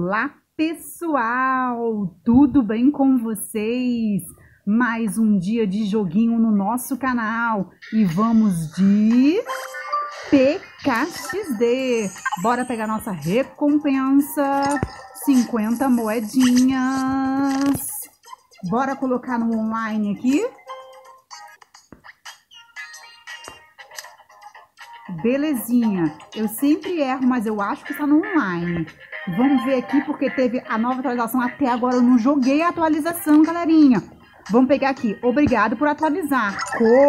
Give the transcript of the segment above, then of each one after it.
Olá, pessoal! Tudo bem com vocês? Mais um dia de joguinho no nosso canal e vamos de PKXD. Bora pegar nossa recompensa, 50 moedinhas. Bora colocar no online aqui. Belezinha, eu sempre erro, mas eu acho que está no online. Vamos ver aqui, porque teve a nova atualização. Até agora eu não joguei a atualização, galerinha. Vamos pegar aqui. Obrigado por atualizar.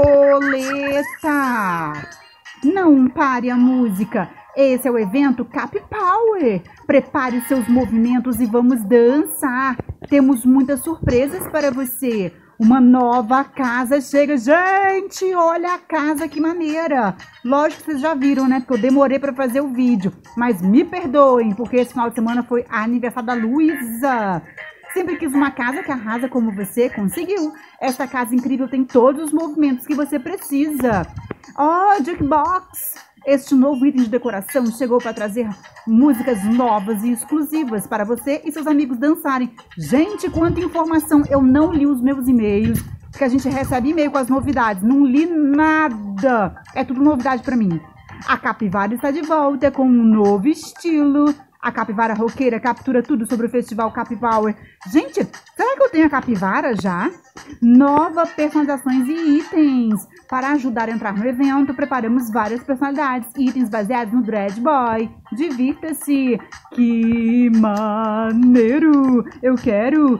Coleta. Não pare a música. Esse é o evento Cap Power. Prepare seus movimentos e vamos dançar. Temos muitas surpresas para você. Uma nova casa chega. Gente, olha a casa, que maneira. Lógico que vocês já viram, né? Porque eu demorei para fazer o vídeo. Mas me perdoem, porque esse final de semana foi aniversário da Luísa. Sempre quis uma casa que arrasa como você conseguiu. Esta casa incrível tem todos os movimentos que você precisa. Oh, Jukebox! Este novo item de decoração chegou para trazer músicas novas e exclusivas para você e seus amigos dançarem. Gente, quanta informação! Eu não li os meus e-mails, porque a gente recebe e-mail com as novidades. Não li nada! É tudo novidade para mim. A Capivara está de volta com um novo estilo. A Capivara Roqueira captura tudo sobre o Festival Cap Power. Gente, será que eu tenho a Capivara já? Novas personalizações e itens. Para ajudar a entrar no evento, preparamos várias personalidades e itens baseados no Dread Boy. Divirta-se! Que maneiro! Eu quero!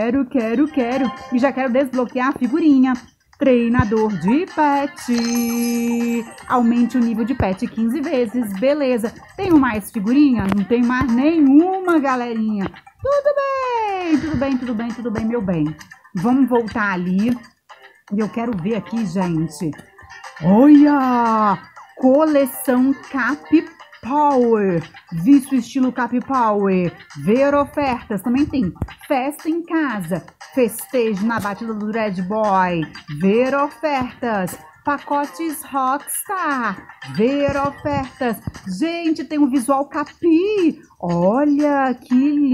E já quero desbloquear a figurinha. Treinador de pet. Aumente o nível de pet 15 vezes. Beleza. Tenho mais figurinha? Não tenho mais nenhuma, galerinha. Tudo bem, meu bem. Vamos voltar ali. E eu quero ver aqui, gente. Olha! Coleção Cap Power. Visto estilo Cap Power. Ver ofertas. Também tem festa em casa. Festejo na batida do Dread Boy. Ver ofertas. Pacotes Rockstar. Ver ofertas. Gente, tem um visual Capi. Olha, que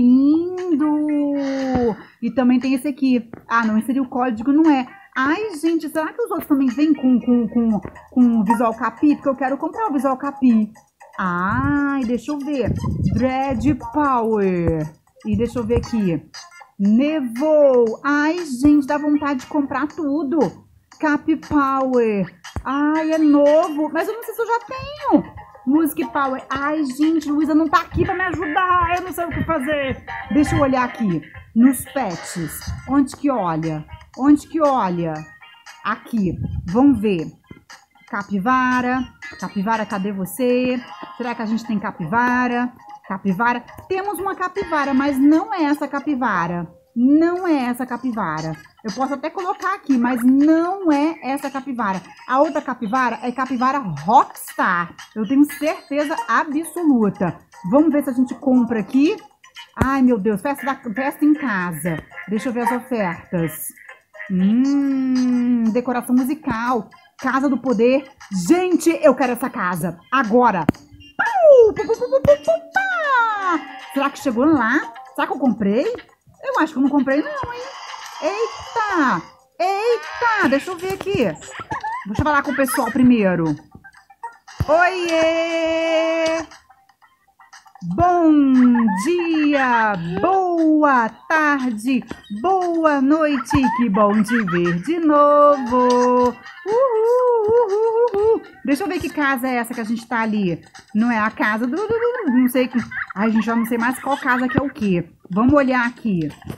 lindo. E também tem esse aqui. Ah, não, esse seria o código, não é? Ai, gente, será que os outros também vêm com visual Capi? Porque eu quero comprar o visual Capi. Ai, deixa eu ver. Dread Power. E deixa eu ver aqui. Nevou. Ai, gente, dá vontade de comprar tudo. Cap Power. Ai, é novo. Mas eu não sei se eu já tenho. Music Power. Ai, gente, Luísa não tá aqui pra me ajudar. Eu não sei o que fazer. Deixa eu olhar aqui. Nos pets. Onde que olha? Onde que olha? Aqui. Vamos ver. Capivara. Capivara, cadê você? Será que a gente tem capivara? Capivara. Temos uma capivara, mas não é essa capivara. Não é essa capivara. Eu posso até colocar aqui, mas não é essa capivara. A outra capivara é capivara Rockstar. Eu tenho certeza absoluta. Vamos ver se a gente compra aqui. Ai, meu Deus. Festa em casa. Deixa eu ver as ofertas. Decoração musical. Casa do Poder. Gente, eu quero essa casa. Agora. Será que chegou lá? Será que eu comprei? Eu acho que eu não comprei não, hein? Eita! Eita! Deixa eu ver aqui. Deixa eu falar com o pessoal primeiro. Oiê! Bom dia! Boa tarde! Boa noite! Que bom te ver de novo! Deixa eu ver que casa é essa que a gente tá ali. Não é a casa do... Não sei... Ai, gente, já não sei mais qual casa que é o quê. Vamos olhar aqui.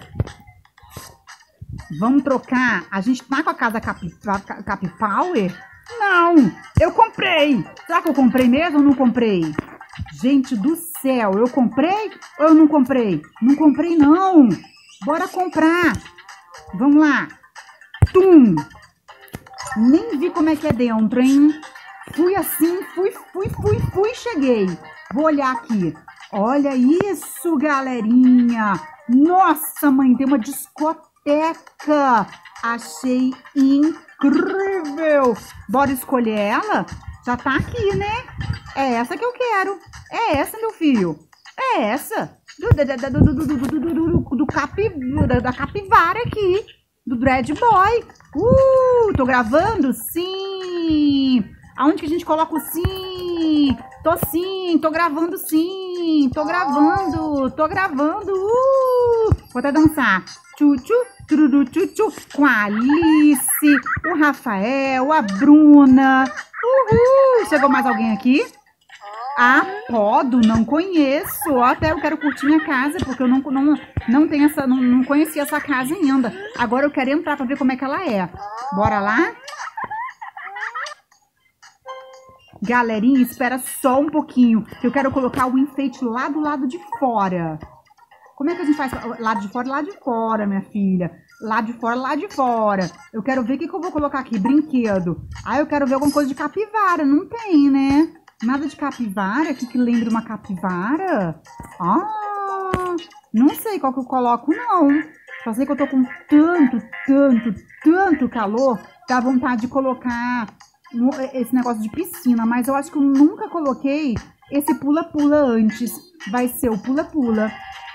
Vamos trocar. A gente tá com a casa Cap Power? Não! Eu comprei! Será que eu comprei mesmo ou não comprei? Gente do céu, eu comprei ou eu não comprei? Não comprei, não. Bora comprar. Vamos lá. Tum. Nem vi como é que é dentro, hein? Fui assim, fui, cheguei. Vou olhar aqui. Olha isso, galerinha. Nossa, mãe, tem uma discoteca. Achei incrível. Bora escolher ela? Já tá aqui, né? É essa que eu quero. É essa, meu filho. É essa. da capivara aqui. Do Dread Boy. Tô gravando? Sim. Aonde que a gente coloca o sim? Tô gravando sim. Tô gravando. Vou até dançar. Tchu-tchu, tururu, tchu-tchu. Com a Alice, o Rafael, a Bruna. Uhul. Chegou mais alguém aqui? Podo, não conheço. Até eu quero curtir minha casa, porque eu não tenho essa, não conhecia essa casa ainda. Agora eu quero entrar para ver como é que ela é. Bora lá? Galerinha, espera só um pouquinho, que eu quero colocar o enfeite lá do lado de fora. Como é que a gente faz? Lado de fora, lado de fora, minha filha. Lado de fora, lado de fora. Eu quero ver o que eu vou colocar aqui. Brinquedo. Eu quero ver alguma coisa de capivara. Não tem, né? Nada de capivara? Que lembra uma capivara? Não sei qual que eu coloco, não. Só sei que eu tô com tanto calor. Dá vontade de colocar esse negócio de piscina. Mas eu acho que eu nunca coloquei esse pula-pula antes. Vai ser o pula-pula.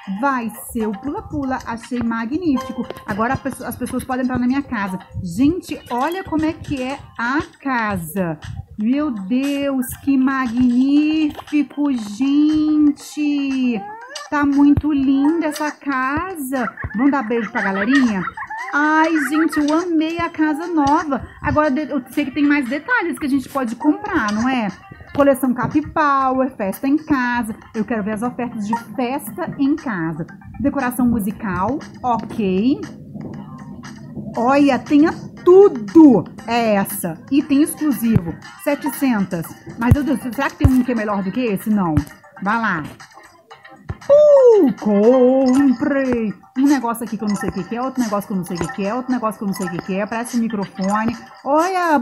Achei magnífico. Agora as pessoas podem entrar na minha casa. Gente, olha como é que é a casa. Meu Deus, que magnífico, gente. Tá muito linda essa casa. Vamos dar beijo pra galerinha? Ai, gente, eu amei a casa nova. Agora eu sei que tem mais detalhes que a gente pode comprar, não é? Coleção Cap Power, festa em casa. Eu quero ver as ofertas de festa em casa. Decoração musical, ok. Olha, tenha tudo. É essa. Item exclusivo, 700. Mas, meu Deus, será que tem um que é melhor do que esse? Não. Vai lá. Comprei um negócio aqui que eu não sei o que é, outro negócio que eu não sei o que é, outro negócio que eu não sei o que é, parece um microfone. Olha,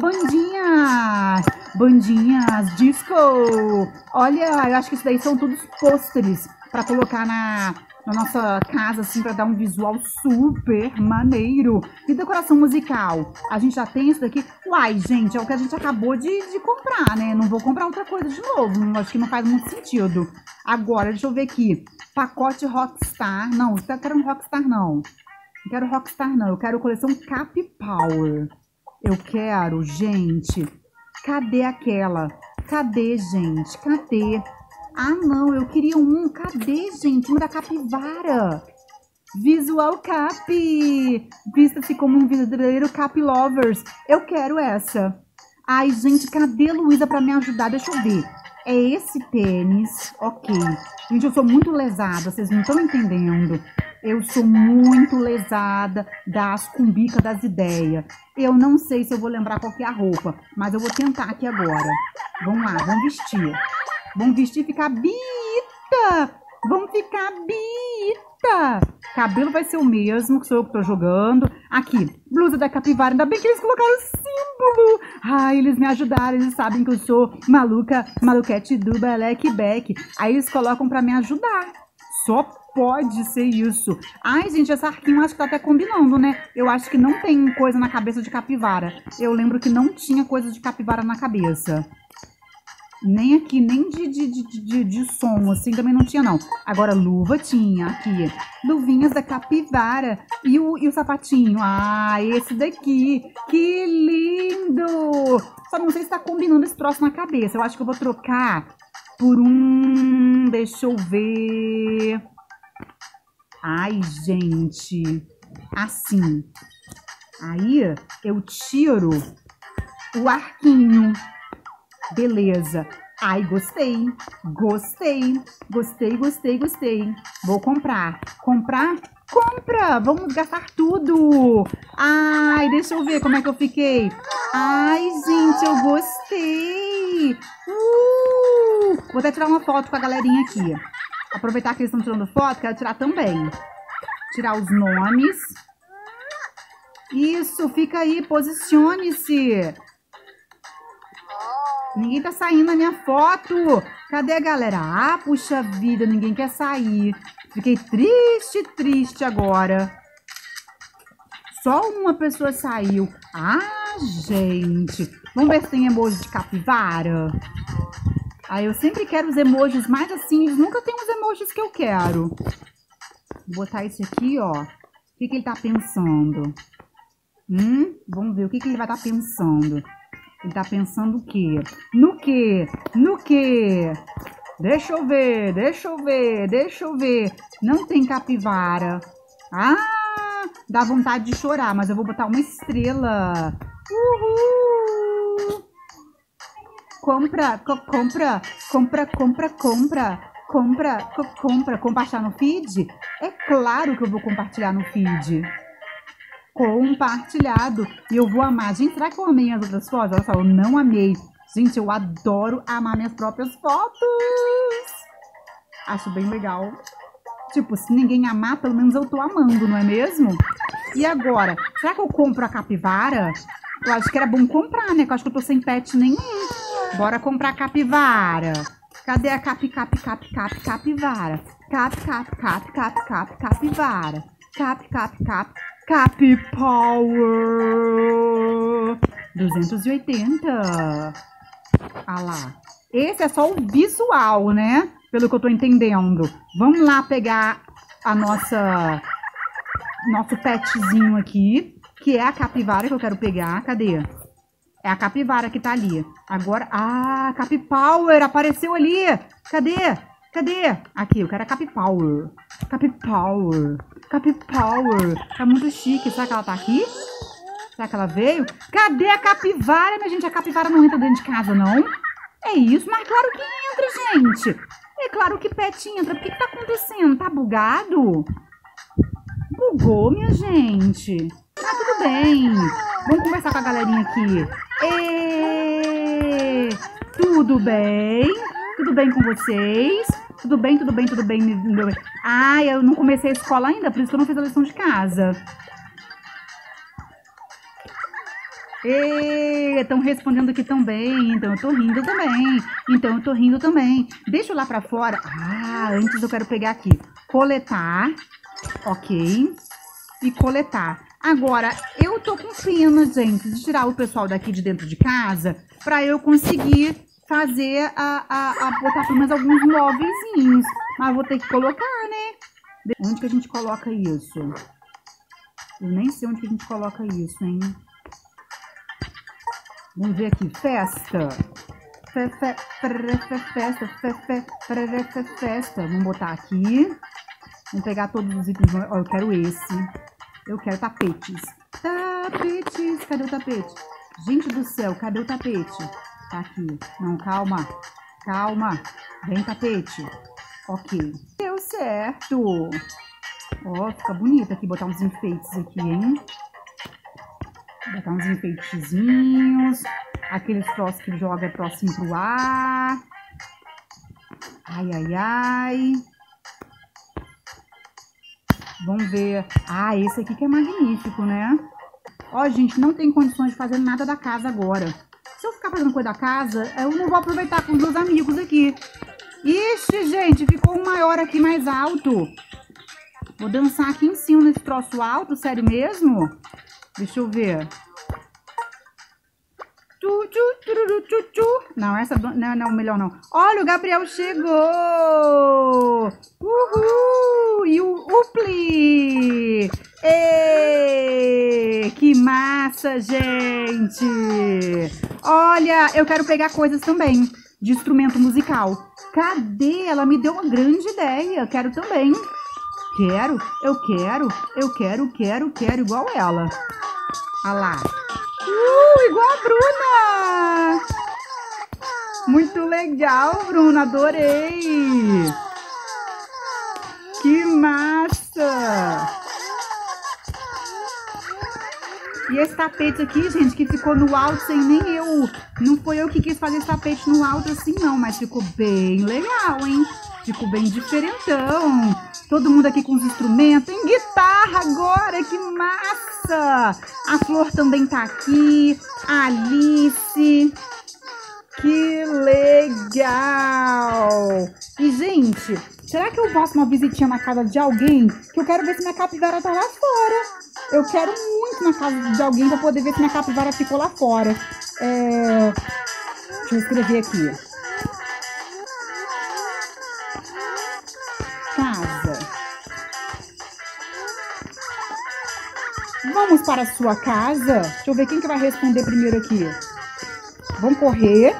bandinhas, disco. Olha, eu acho que isso daí são todos pôsteres para colocar na nossa casa, assim, para dar um visual super maneiro. E decoração musical? A gente já tem isso daqui? Uai, gente, é o que a gente acabou de comprar, né? Não vou comprar outra coisa de novo, acho que não faz muito sentido. Agora, deixa eu ver aqui. Pacote Rockstar. Não, eu quero um Rockstar, não. Não quero Rockstar, não. Eu quero coleção Cap Power. Eu quero, gente. Cadê aquela? Cadê, gente? Cadê? Não, eu queria um. Cadê, gente? Uma da capivara. Visual Cap. Vista-se como um verdadeiro Cap Lovers. Eu quero essa. Ai, gente, cadê a Luísa pra me ajudar? Deixa eu ver. É esse tênis. Ok. Gente, eu sou muito lesada. Vocês não estão entendendo. Eu sou muito lesada das cumbicas das ideias. Eu não sei se eu vou lembrar qual que é a roupa. Mas eu vou tentar aqui agora. Vamos lá, vamos vestir. Vamos vestir e ficar bonita. Vamos ficar bonita. Cabelo vai ser o mesmo, que sou eu que tô jogando. Aqui, blusa da capivara. Ainda bem que eles colocaram o símbolo. Ai, eles me ajudaram. Eles sabem que eu sou maluquete do Belek Beck. Aí eles colocam pra me ajudar. Só pode ser isso. Ai, gente, essa arquinho acho que tá até combinando, né? Eu acho que não tem coisa na cabeça de capivara. Eu lembro que não tinha coisa de capivara na cabeça. Nem aqui, nem de som, assim, também não tinha, não. Agora, luva tinha aqui. Luvinhas da capivara. E o sapatinho? Esse daqui. Que lindo! Só não sei se tá combinando esse troço na cabeça. Eu acho que eu vou trocar por um... Deixa eu ver... Ai, gente. Assim. Aí, eu tiro o arquinho. Beleza. Ai, gostei. Gostei. Vou comprar. Comprar? Compra! Vamos gastar tudo. Ai, deixa eu ver como é que eu fiquei. Ai, gente, eu gostei. Vou até tirar uma foto com a galerinha aqui. Aproveitar que eles estão tirando foto, quero tirar também. Tirar os nomes. Isso, fica aí, posicione-se. Ninguém tá saindo na minha foto. Cadê a galera? Puxa vida, ninguém quer sair. Fiquei triste agora. Só uma pessoa saiu. Gente. Vamos ver se tem emoji de capivara. Aí eu sempre quero os emojis mais assim, eles nunca tem os emojis que eu quero. Vou botar esse aqui, ó. O que ele tá pensando? Vamos ver o que ele vai estar pensando. Ele tá pensando o quê? No quê? No quê? Deixa eu ver, deixa eu ver, deixa eu ver. Não tem capivara. Ah, dá vontade de chorar, mas eu vou botar uma estrela. Uhul! Compra, compra, compra, compra, compra, compra, compra. Compartilhar no feed? É claro que eu vou compartilhar no feed. Compartilhado. E eu vou amar. Gente, será que eu amei as outras fotos? Olha só, eu não amei. Gente, eu adoro amar minhas próprias fotos. Acho bem legal. Tipo, se ninguém amar, pelo menos eu tô amando, não é mesmo? E agora? Será que eu compro a capivara? Eu acho que era bom comprar, né? Porque eu acho que eu tô sem pet nenhum. Bora comprar a capivara. Cadê a capivara? Capivara. Cap Power 280. Ah lá. Esse é só o visual, né? Pelo que eu tô entendendo. Vamos lá pegar a nosso petzinho aqui, que é a capivara que eu quero pegar. Cadê? É a capivara que tá ali. Agora, Cap Power apareceu ali. Cadê? Cadê? Aqui, eu quero a Cap Power. Cap Power. Cap Power. Tá muito chique. Será que ela tá aqui? Será que ela veio? Cadê a capivara, minha gente? A capivara não entra dentro de casa, não? É isso? Mas claro que entra, gente. É claro que pet entra. O que tá acontecendo? Tá bugado? Bugou, minha gente. Tá tudo bem. Vamos conversar com a galerinha aqui. Tudo bem? Tudo bem com vocês? Tudo bem, tudo bem, tudo bem. Eu não comecei a escola ainda, por isso que eu não fiz a lição de casa. Estão respondendo aqui também. Então eu tô rindo também. Deixa eu lá pra fora. Antes eu quero pegar aqui. Coletar. Ok. E coletar. Agora, eu tô com pena, gente, de tirar o pessoal daqui de dentro de casa pra eu conseguir fazer botar pelo menos alguns móveis. Mas vou ter que colocar, né? Onde que a gente coloca isso? Eu nem sei onde que a gente coloca isso, hein? Vamos ver aqui. Festa. Festa. Vamos botar aqui. Vamos pegar todos os itens. Eu quero esse. Eu quero tapetes. Tapetes. Cadê o tapete? Gente do céu, cadê o tapete? Tá aqui. Não, calma. Calma. Vem, tapete. Ok. Deu certo. Ó, fica bonito aqui. Botar uns enfeites aqui, hein? Botar uns enfeitezinhos. Aqueles troços que joga próximo pro ar. Ai, ai, ai. Vamos ver. Esse aqui que é magnífico, né? Ó, gente, não tem condições de fazer nada da casa agora. Se eu ficar fazendo coisa da casa, eu não vou aproveitar com os meus amigos aqui. Ixi, gente, ficou um maior aqui mais alto. Vou dançar aqui em cima nesse troço alto, sério mesmo? Deixa eu ver. Não, essa não, melhor não. Olha, o Gabriel chegou! Uhul! E o Upli! Que massa, gente! Olha, eu quero pegar coisas também de instrumento musical. Cadê? Ela me deu uma grande ideia. Quero também. Quero, igual ela. Olha lá. Igual a Bruna! Muito legal, Bruna, adorei! Que massa! E esse tapete aqui, gente, que ficou no alto sem nem eu... Não foi eu que quis fazer esse tapete no alto assim, não, mas ficou bem legal, hein? Ficou bem diferentão. Todo mundo aqui com os instrumentos. Tem guitarra agora, que massa! A Flor também tá aqui. A Alice. Que legal! E, gente, será que eu faço uma visitinha na casa de alguém? Que eu quero ver se minha capivara tá lá fora. Eu quero muito na casa de alguém pra poder ver se minha capivara ficou lá fora. Deixa eu escrever aqui. casa? Vamos para a sua casa? Deixa eu ver quem que vai responder primeiro aqui. Vamos correr.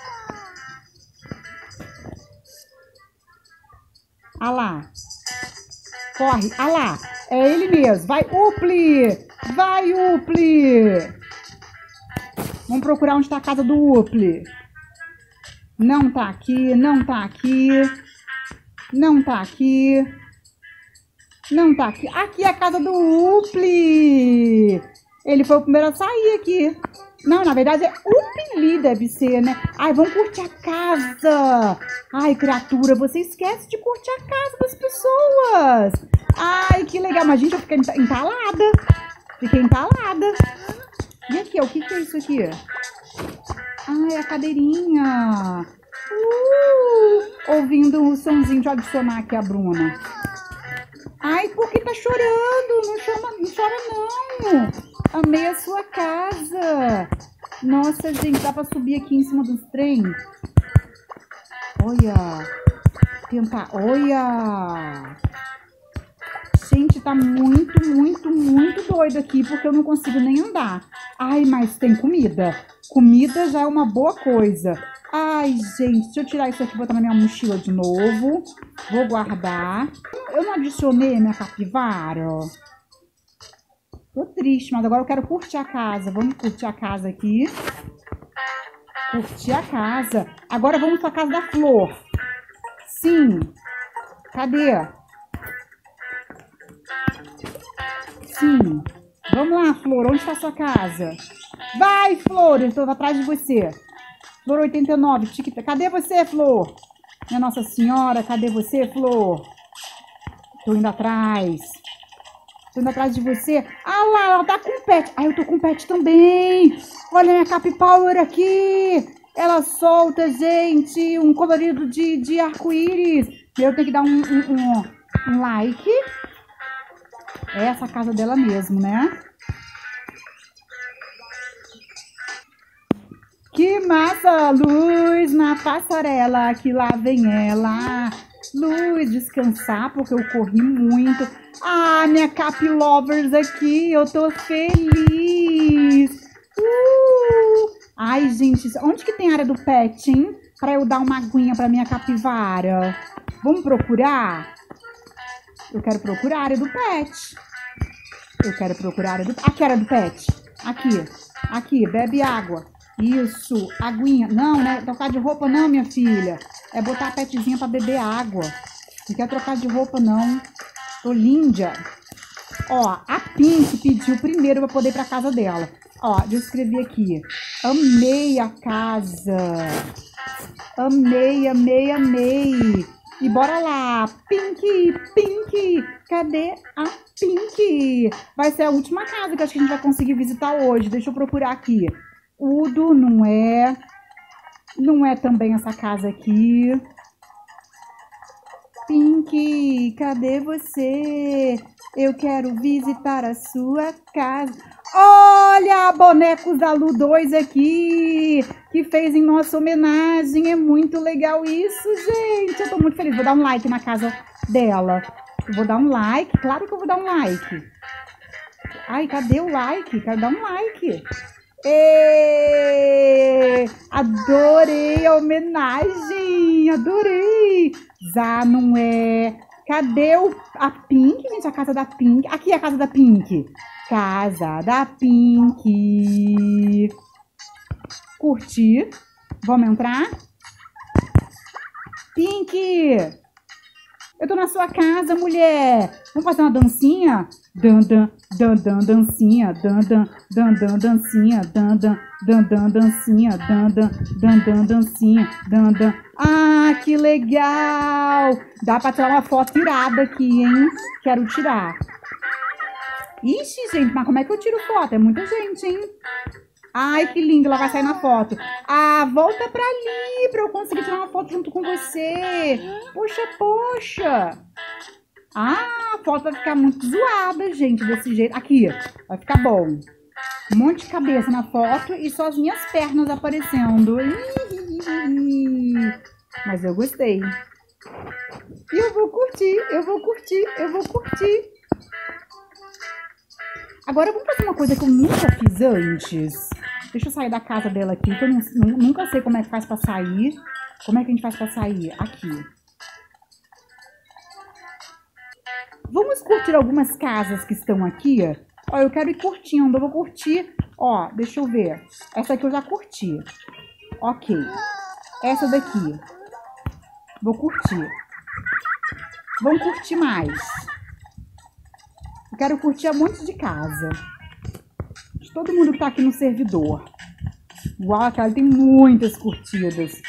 Ah lá. Corre. Ah lá. É ele mesmo. Vai, Upli. Vai, Upli. Vamos procurar onde está a casa do Upli. Não tá aqui, não tá aqui. Não tá aqui. Não tá aqui. Aqui é a casa do Upli. Ele foi o primeiro a sair aqui. Não, na verdade é Upli, deve ser, né? Ai, vamos curtir a casa. Ai, criatura, você esquece de curtir a casa das pessoas. Ai, que legal. Mas, gente, eu fiquei entalada. Fiquei entalada. E aqui, ó, o que que é isso aqui? Ai, a cadeirinha. Ouvindo o somzinho de adicionar aqui a Bruna. Ai, por que tá chorando? Não chora não. Amei a sua casa. Nossa, gente, dá pra subir aqui em cima dos trem? Olha. Tentar. Olha. Gente, tá muito, muito, muito doido aqui, porque eu não consigo nem andar. Ai, mas tem comida. Comida já é uma boa coisa. Ai, gente, deixa eu tirar isso aqui e botar na minha mochila de novo. Vou guardar. Eu não adicionei minha capivara. Tô triste, mas agora eu quero curtir a casa. Vamos curtir a casa aqui. Curtir a casa. Agora vamos pra casa da Flor. Sim. Cadê? Sim. Vamos lá, Flor. Onde está a sua casa? Vai, Flor. Eu estou atrás de você. Flor 89. Cadê você, Flor? Minha Nossa Senhora, cadê você, Flor? Tô indo atrás. Tô indo atrás de você. Ah lá, ela tá com pet. Ah, eu tô com pet também. Olha minha Cap Power aqui. Ela solta, gente, um colorido de arco-íris. Eu tenho que dar um like. É essa a casa dela mesmo, né? Que massa! Luz na passarela, que lá vem ela. Luz, descansar, porque eu corri muito. Ah, minha Cap Lovers aqui, eu tô feliz. Ai, gente, onde que tem área do pet, hein? Pra eu dar uma aguinha pra minha capivara. Vamos procurar? Eu quero procurar a área do pet. Eu quero procurar a área do... Aqui, a área do pet. Aqui. Aqui, bebe água. Isso, aguinha. Não, né? Trocar de roupa não, minha filha. É botar a petzinha pra beber água. Não quer trocar de roupa, não. Tô linda. Ó, a Pink pediu primeiro pra poder ir pra casa dela. Ó, deixa eu escrever aqui. Amei a casa. Amei, amei, amei. E bora lá. Pink, Pink. Cadê a Pink? Vai ser a última casa que acho que a gente vai conseguir visitar hoje. Deixa eu procurar aqui. Udo, não é. Não é também essa casa aqui. Pink, cadê você? Eu quero visitar a sua casa. Olha, bonecos da Lu 2 aqui, que fez em nossa homenagem. É muito legal isso, gente. Eu tô muito feliz. Vou dar um like na casa dela. Eu vou dar um like. Claro que eu vou dar um like. Ai, cadê o like? Quero dar um like. Ê, adorei a homenagem. Adorei. Já não é... Cadê a Pink, gente? A casa da Pink. Aqui é a casa da Pink. Casa da Pink. Curtir. Vamos entrar? Pink! Eu tô na sua casa, mulher. Vamos fazer uma dancinha? Dan, dan, dan, dan, dancinha. Dan, dan, dan, dan, dancinha. Dan, dan, dan, dan, dancinha. Dan, dan, dan, dan, dancinha. Dan, dan. Ah, que legal! Dá pra tirar uma foto irada aqui, hein? Quero tirar. Ixi, gente, mas como é que eu tiro foto? É muita gente, hein? Ai, que lindo, ela vai sair na foto. Ah, volta pra ali, pra eu conseguir tirar uma foto junto com você. Poxa, poxa. Ah, a foto vai ficar muito zoada, gente, desse jeito. Aqui, vai ficar bom. Um monte de cabeça na foto e só as minhas pernas aparecendo. Mas eu gostei. E eu vou curtir, eu vou curtir, eu vou curtir. Agora vamos fazer uma coisa que eu nunca fiz antes. Deixa eu sair da casa dela aqui, que eu nunca sei como é que faz pra sair. Como é que a gente faz pra sair? Aqui. Vamos curtir algumas casas que estão aqui. Ó, eu quero ir curtindo, eu vou curtir. Ó, deixa eu ver. Essa aqui eu já curti. Ok. Essa daqui. Vou curtir. Vamos curtir mais. Eu quero curtir um monte de casa. De todo mundo que tá aqui no servidor. Uau, cara, tem muitas curtidas.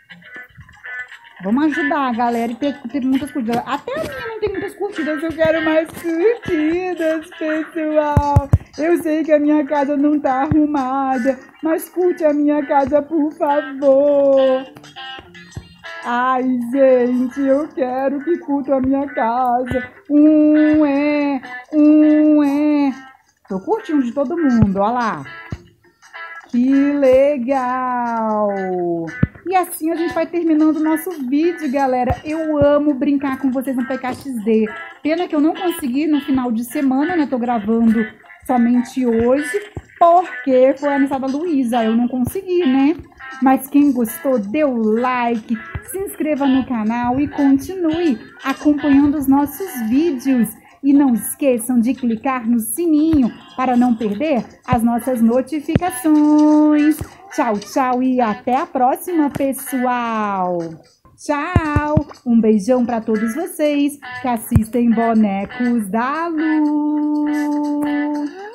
Vamos ajudar a galera e ter muitas curtidas. Até a minha não tem muitas curtidas, eu quero mais curtidas, pessoal. Eu sei que a minha casa não tá arrumada, mas curte a minha casa, por favor. Ai, gente, eu quero que curta a minha casa. Tô curtindo de todo mundo, ó lá. Que legal! E assim a gente vai terminando o nosso vídeo, galera. Eu amo brincar com vocês no PKXD. Pena que eu não consegui no final de semana, né? Tô gravando somente hoje, porque foi a aniversário da Luísa. Eu não consegui, né? Mas quem gostou, dê o like, se inscreva no canal e continue acompanhando os nossos vídeos. E não esqueçam de clicar no sininho para não perder as nossas notificações. Tchau, tchau e até a próxima, pessoal! Tchau! Um beijão para todos vocês que assistem Bonecos da Lu!